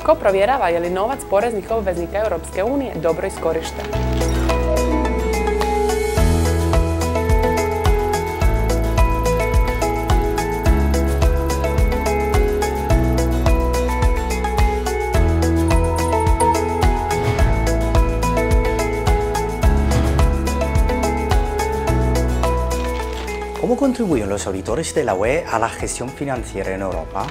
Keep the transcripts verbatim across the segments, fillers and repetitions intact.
Tko provjerava je li novac poreznih obveznika Europske unije dobro iskorišten? ¿Cómo contribuyen los auditores de la U E a la gestión financiera en Europa?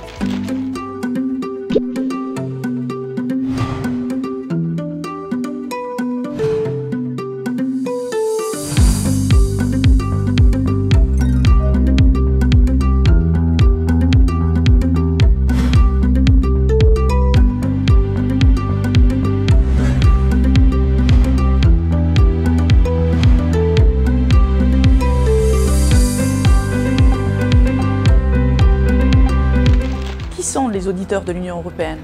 Qui sont les auditeurs de l'Union européenne?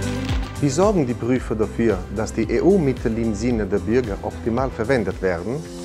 Wie sorgen die Prüfer dafür, dass die E U-Mittel im Sinne der Bürger optimal verwendet werden?